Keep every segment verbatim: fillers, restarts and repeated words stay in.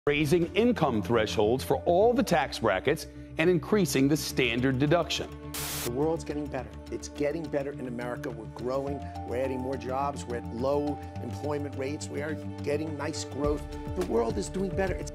raising income thresholds for all the tax brackets and increasing the standard deduction. The world's getting better. It's getting better in America. We're growing. We're adding more jobs. We're at low employment rates. We are getting nice growth. The world is doing better. It's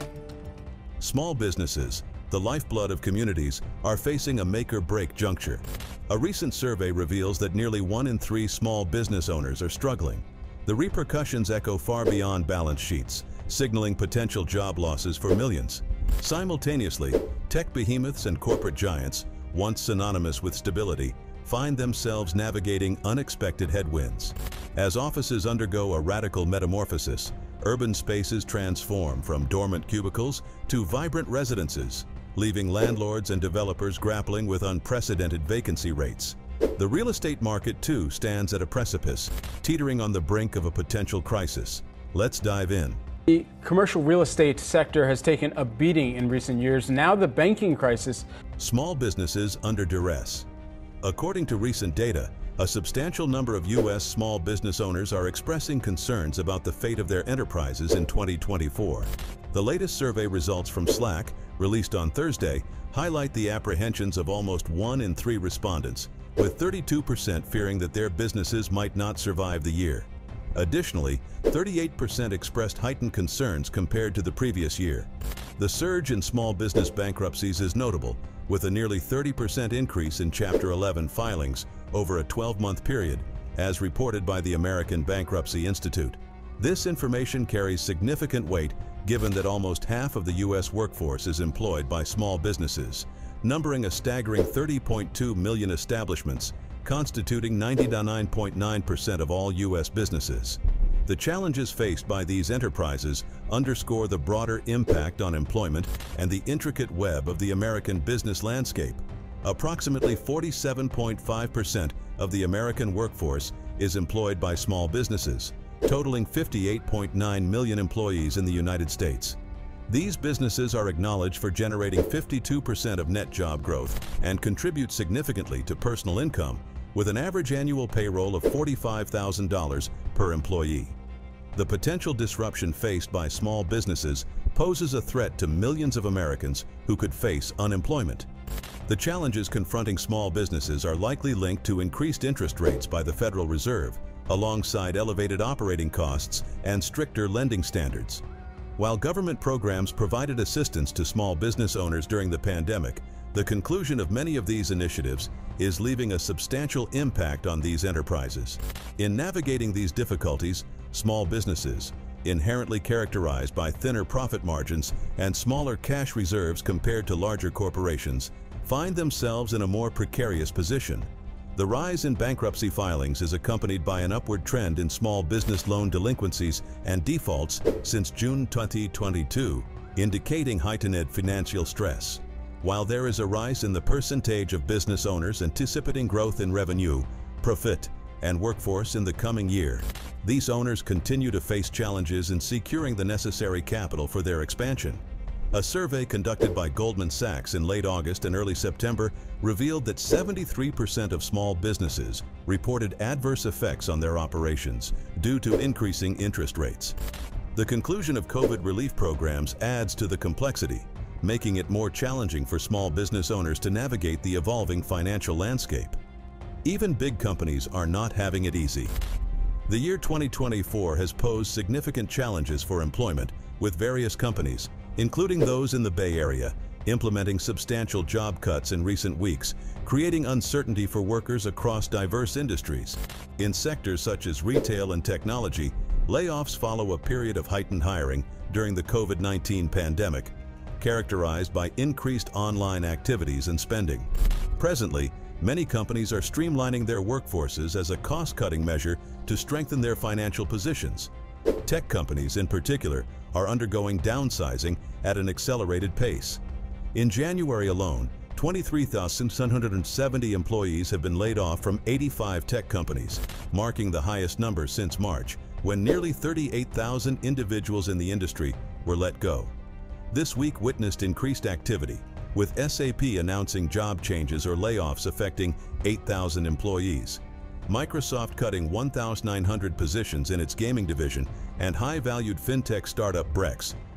Small businesses, the lifeblood of communities, are facing a make-or-break juncture. A recent survey reveals that nearly one in three small business owners are struggling. The repercussions echo far beyond balance sheets, signaling potential job losses for millions. Simultaneously, tech behemoths and corporate giants, once synonymous with stability, find themselves navigating unexpected headwinds. As offices undergo a radical metamorphosis, urban spaces transform from dormant cubicles to vibrant residences, leaving landlords and developers grappling with unprecedented vacancy rates. The real estate market, too, stands at a precipice, teetering on the brink of a potential crisis. Let's dive in. The commercial real estate sector has taken a beating in recent years. Now the banking crisis. Small businesses under duress. According to recent data, a substantial number of U S small business owners are expressing concerns about the fate of their enterprises in twenty twenty-four. The latest survey results from Slack, released on Thursday, highlight the apprehensions of almost one in three respondents, with thirty-two percent fearing that their businesses might not survive the year. Additionally, thirty-eight percent expressed heightened concerns compared to the previous year. The surge in small business bankruptcies is notable, with a nearly thirty percent increase in Chapter eleven filings over a twelve-month period, as reported by the American Bankruptcy Institute. This information carries significant weight given that almost half of the U S workforce is employed by small businesses, numbering a staggering thirty point two million establishments, constituting ninety-nine point nine percent of all U S businesses. The challenges faced by these enterprises underscore the broader impact on employment and the intricate web of the American business landscape. Approximately forty-seven point five percent of the American workforce is employed by small businesses, totaling fifty-eight point nine million employees in the United States. These businesses are acknowledged for generating fifty-two percent of net job growth and contribute significantly to personal income, with an average annual payroll of forty-five thousand dollars per employee. The potential disruption faced by small businesses poses a threat to millions of Americans who could face unemployment. The challenges confronting small businesses are likely linked to increased interest rates by the Federal Reserve, alongside elevated operating costs and stricter lending standards. While government programs provided assistance to small business owners during the pandemic, the conclusion of many of these initiatives is leaving a substantial impact on these enterprises. In navigating these difficulties, small businesses, inherently characterized by thinner profit margins and smaller cash reserves compared to larger corporations, find themselves in a more precarious position. The rise in bankruptcy filings is accompanied by an upward trend in small business loan delinquencies and defaults since June twenty twenty-two, indicating heightened financial stress. While there is a rise in the percentage of business owners anticipating growth in revenue, profit, and workforce in the coming year, these owners continue to face challenges in securing the necessary capital for their expansion. A survey conducted by Goldman Sachs in late August and early September revealed that seventy-three percent of small businesses reported adverse effects on their operations due to increasing interest rates. The conclusion of COVID relief programs adds to the complexity, making it more challenging for small business owners to navigate the evolving financial landscape. Even big companies are not having it easy. The year twenty twenty-four has posed significant challenges for employment, with various companies, including those in the Bay Area, implementing substantial job cuts in recent weeks, creating uncertainty for workers across diverse industries. In sectors such as retail and technology, layoffs follow a period of heightened hiring during the COVID nineteen pandemic, characterized by increased online activities and spending. Presently, many companies are streamlining their workforces as a cost-cutting measure to strengthen their financial positions. Tech companies, in particular, are undergoing downsizing at an accelerated pace. In January alone, twenty-three thousand seven hundred seventy employees have been laid off from eighty-five tech companies, marking the highest number since March, when nearly thirty-eight thousand individuals in the industry were let go. This week witnessed increased activity, with S A P announcing job changes or layoffs affecting eight thousand employees, Microsoft cutting one thousand nine hundred positions in its gaming division, and high-valued fintech startup Brex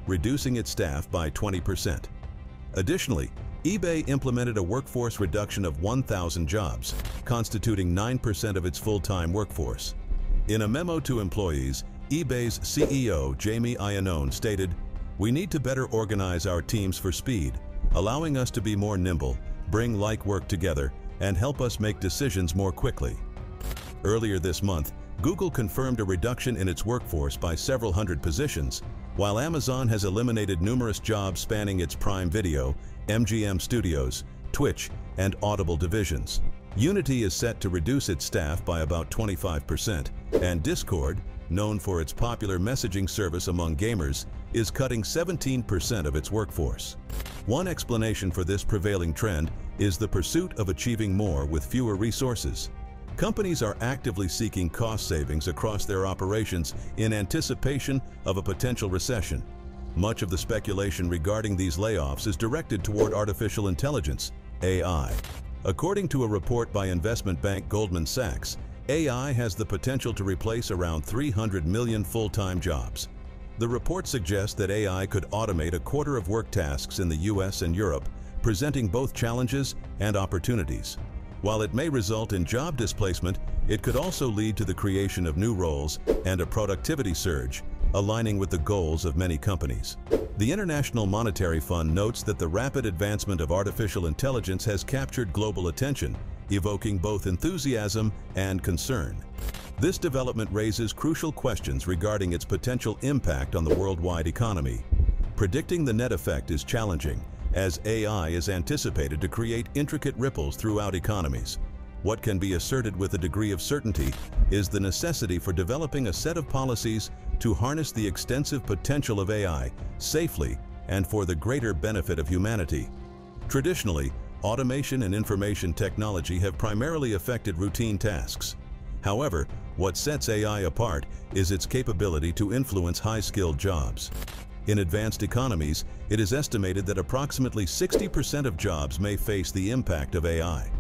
reducing its staff by twenty percent. Additionally, eBay implemented a workforce reduction of one thousand jobs, constituting nine percent of its full-time workforce. In a memo to employees, eBay's C E O Jamie Iannone stated, "We need to better organize our teams for speed, allowing us to be more nimble, bring like work together, and help us make decisions more quickly." Earlier this month, Google confirmed a reduction in its workforce by several hundred positions, while Amazon has eliminated numerous jobs spanning its Prime Video, M G M Studios, Twitch, and Audible divisions. Unity is set to reduce its staff by about twenty-five percent, and Discord, known for its popular messaging service among gamers, is cutting seventeen percent of its workforce. One explanation for this prevailing trend is the pursuit of achieving more with fewer resources. Companies are actively seeking cost savings across their operations in anticipation of a potential recession. Much of the speculation regarding these layoffs is directed toward artificial intelligence, A I. According to a report by investment bank Goldman Sachs, A I has the potential to replace around three hundred million full-time jobs. The report suggests that A I could automate a quarter of work tasks in the U S and Europe, presenting both challenges and opportunities. While it may result in job displacement, it could also lead to the creation of new roles and a productivity surge, aligning with the goals of many companies. The International Monetary Fund notes that the rapid advancement of artificial intelligence has captured global attention, evoking both enthusiasm and concern. This development raises crucial questions regarding its potential impact on the worldwide economy. Predicting the net effect is challenging, as A I is anticipated to create intricate ripples throughout economies. What can be asserted with a degree of certainty is the necessity for developing a set of policies to harness the extensive potential of A I safely and for the greater benefit of humanity. Traditionally, automation and information technology have primarily affected routine tasks. However, what sets A I apart is its capability to influence high-skilled jobs. In advanced economies, it is estimated that approximately sixty percent of jobs may face the impact of A I.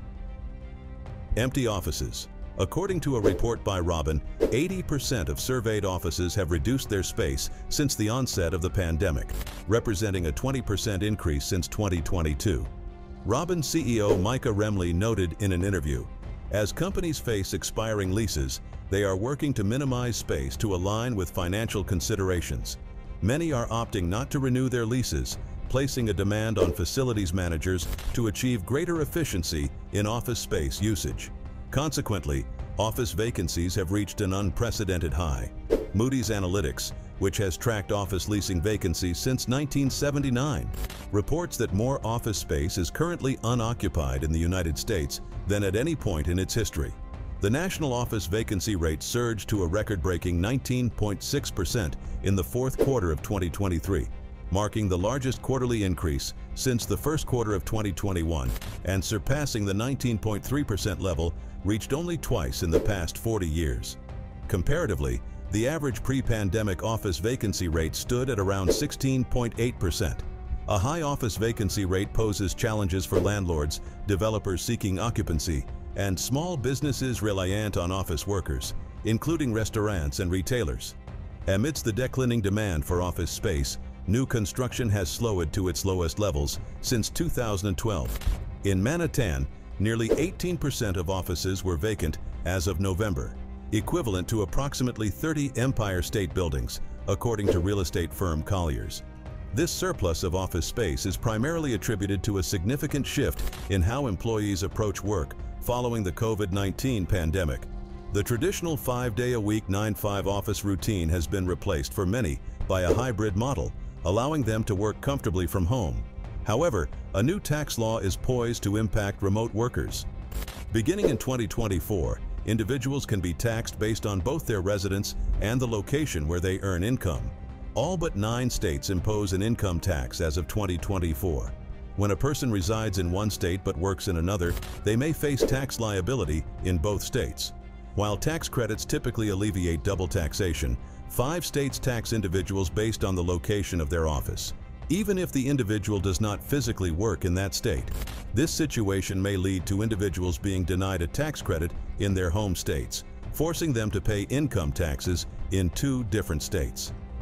Empty offices. According to a report by Robin, eighty percent of surveyed offices have reduced their space since the onset of the pandemic, representing a twenty percent increase since twenty twenty-two. Robin C E O Micah Remley noted in an interview, "As companies face expiring leases, they are working to minimize space to align with financial considerations. Many are opting not to renew their leases, placing a demand on facilities managers to achieve greater efficiency in office space usage. Consequently, office vacancies have reached an unprecedented high." Moody's Analytics, which has tracked office leasing vacancies since nineteen seventy-nine, reports that more office space is currently unoccupied in the United States than at any point in its history. The national office vacancy rate surged to a record-breaking nineteen point six percent in the fourth quarter of twenty twenty-three, marking the largest quarterly increase since the first quarter of twenty twenty-one and surpassing the nineteen point three percent level reached only twice in the past forty years. Comparatively, the average pre-pandemic office vacancy rate stood at around sixteen point eight percent. A high office vacancy rate poses challenges for landlords, developers seeking occupancy, and small businesses reliant on office workers, including restaurants and retailers. Amidst the declining demand for office space, new construction has slowed to its lowest levels since two thousand twelve. In Manhattan, nearly eighteen percent of offices were vacant as of November, equivalent to approximately thirty Empire State Buildings, according to real estate firm Colliers. This surplus of office space is primarily attributed to a significant shift in how employees approach work following the COVID nineteen pandemic. The traditional five-day-a-week nine to five office routine has been replaced for many by a hybrid model, allowing them to work comfortably from home. However, a new tax law is poised to impact remote workers. Beginning in twenty twenty-four, individuals can be taxed based on both their residence and the location where they earn income. All but nine states impose an income tax as of twenty twenty-four. When a person resides in one state but works in another, they may face tax liability in both states. While tax credits typically alleviate double taxation, five states tax individuals based on the location of their office, even if the individual does not physically work in that state. This situation may lead to individuals being denied a tax credit in their home states, forcing them to pay income taxes in two different states.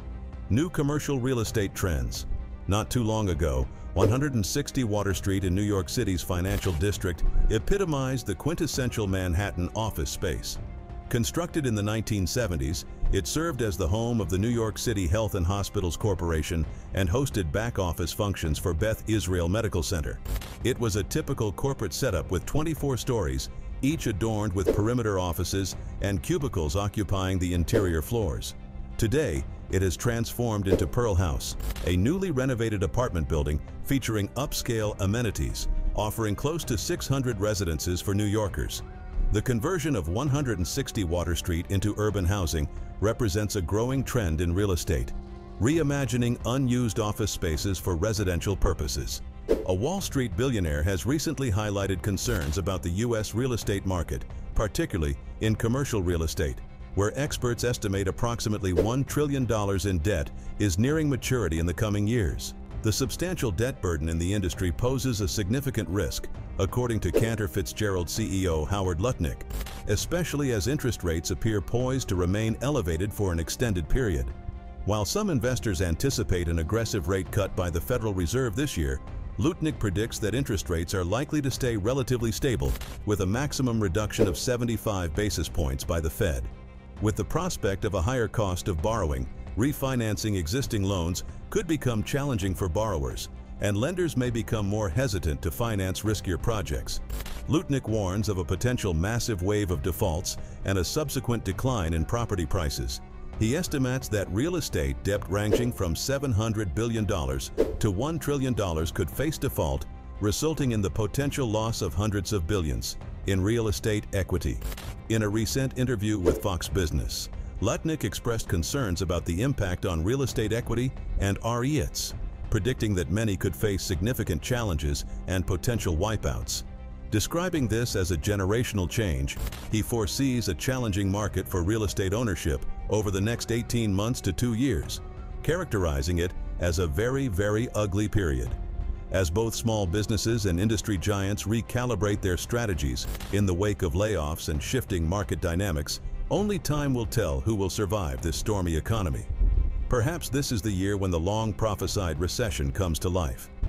New commercial real estate trends. Not too long ago, one hundred sixty Water Street in New York City's financial district epitomized the quintessential Manhattan office space. Constructed in the nineteen seventies, it served as the home of the New York City Health and Hospitals Corporation and hosted back-office functions for Beth Israel Medical Center. It was a typical corporate setup with twenty-four stories, each adorned with perimeter offices and cubicles occupying the interior floors. Today, it has transformed into Pearl House, a newly renovated apartment building featuring upscale amenities, offering close to six hundred residences for New Yorkers. The conversion of one hundred sixty Water Street into urban housing represents a growing trend in real estate, reimagining unused office spaces for residential purposes. A Wall Street billionaire has recently highlighted concerns about the U S real estate market, particularly in commercial real estate, where experts estimate approximately one trillion dollars in debt is nearing maturity in the coming years. The substantial debt burden in the industry poses a significant risk, according to Cantor Fitzgerald C E O Howard Lutnick, especially as interest rates appear poised to remain elevated for an extended period. While some investors anticipate an aggressive rate cut by the Federal Reserve this year, Lutnick predicts that interest rates are likely to stay relatively stable, with a maximum reduction of seventy-five basis points by the Fed. With the prospect of a higher cost of borrowing, refinancing existing loans could become challenging for borrowers, and lenders may become more hesitant to finance riskier projects. Lutnick warns of a potential massive wave of defaults and a subsequent decline in property prices. He estimates that real estate debt ranging from seven hundred billion dollars to one trillion dollars could face default, resulting in the potential loss of hundreds of billions in real estate equity. In a recent interview with Fox Business, Lutnick expressed concerns about the impact on real estate equity and R E I Ts, predicting that many could face significant challenges and potential wipeouts. Describing this as a generational change, he foresees a challenging market for real estate ownership over the next eighteen months to two years, characterizing it as a very, very ugly period. As both small businesses and industry giants recalibrate their strategies in the wake of layoffs and shifting market dynamics, only time will tell who will survive this stormy economy. Perhaps this is the year when the long-prophesied recession comes to life.